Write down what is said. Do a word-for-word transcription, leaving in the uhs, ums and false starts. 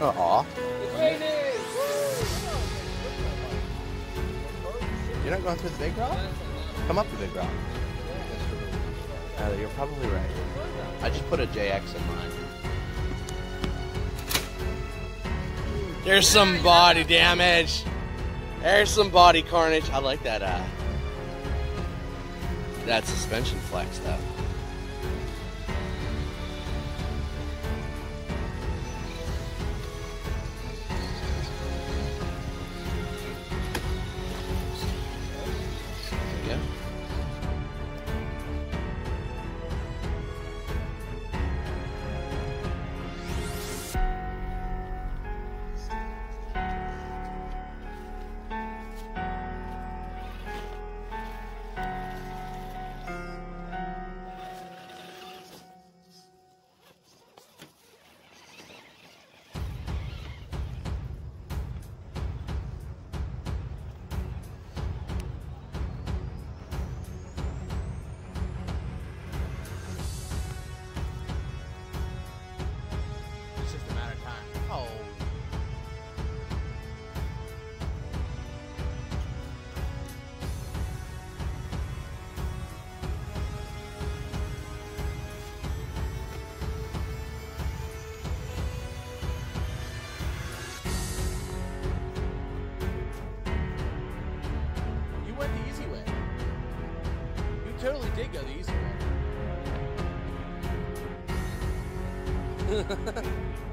Aw. It's raining! You're not going through the big rock? Come up the big rock. Uh, you're probably right. I just put a J X in mine. There's some body damage. There's some body carnage. I like that uh that suspension flex though. There you go. It's just a matter of time. Oh. You went the easy way. You totally did go the easy way.